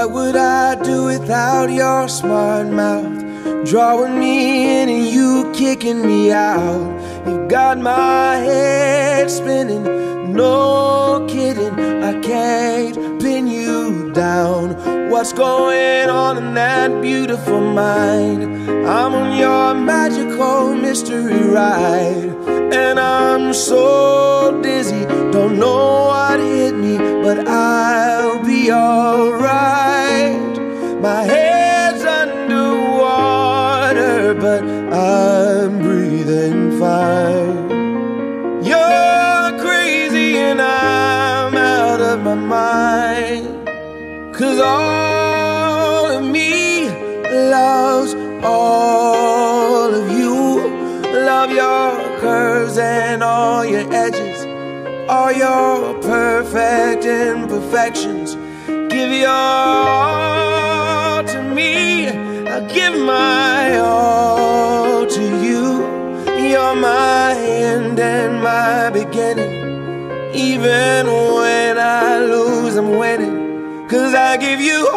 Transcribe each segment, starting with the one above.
What would I do without your smart mouth? Drawing me in and you kicking me out. You got my head spinning, no kidding, I can't pin you down. What's going on in that beautiful mind? I'm on your magical mystery ride, and I'm so dizzy, don't know what hit me, but I'll be alright. My head's underwater, but I'm breathing fine. You're crazy and I'm out of my mind, 'cause all of me loves all of you. Love your curves and all your edges, all your perfect imperfections. Give your all to me, I'll give my all to you. You're my end and my beginning. Even when I lose, I'm winning, 'cause I give you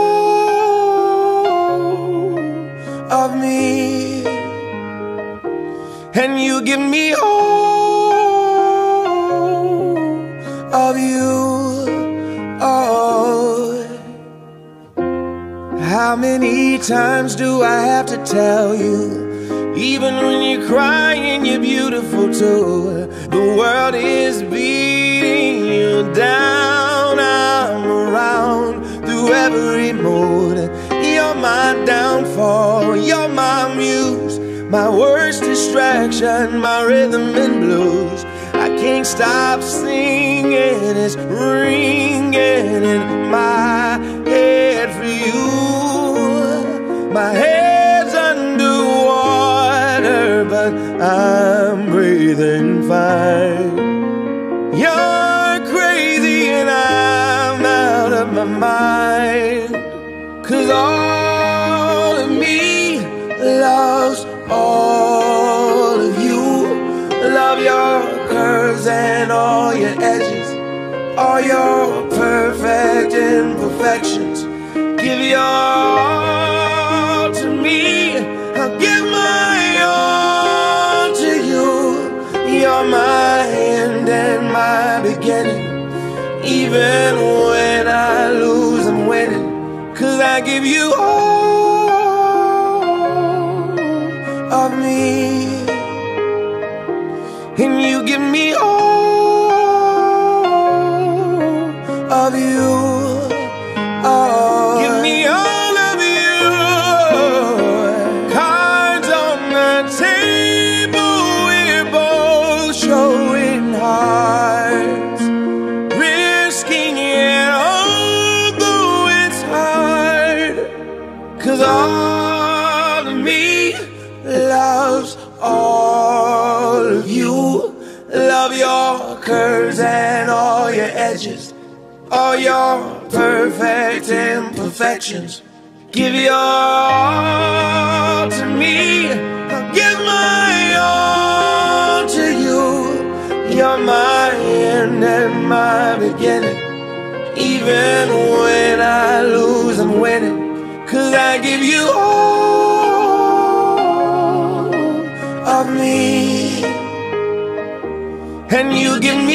all of me, and you give me all of you. Oh, how many times do I have to tell you? Even when you're crying, you're beautiful too. The world is beating you down. I'm around through every mood. You're my downfall, you're my muse, my worst distraction, my rhythm and blues. I can't stop singing, it's ringing in my head for you. My head's underwater, but I'm breathing fine. You're crazy and I'm out of my mind, 'cause all of me loves all of you. Love your curves and all your edges, all your perfect imperfections. Give your all to me, I'll give my all to you. You're my end and my beginning. Even when I lose, I'm winning, 'cause I give you all of me, and you give me all of you. Oh, give me all of you. Cards on the table, we're both showing hearts, risking it although it's hard, 'cause all of me loves all of you. Love your curves and all your edges, all your perfect imperfections. Give your all to me, I'll give my all to you. You're my end and my beginning. Even when I lose, I'm winning, 'cause I give you all of me, and you give me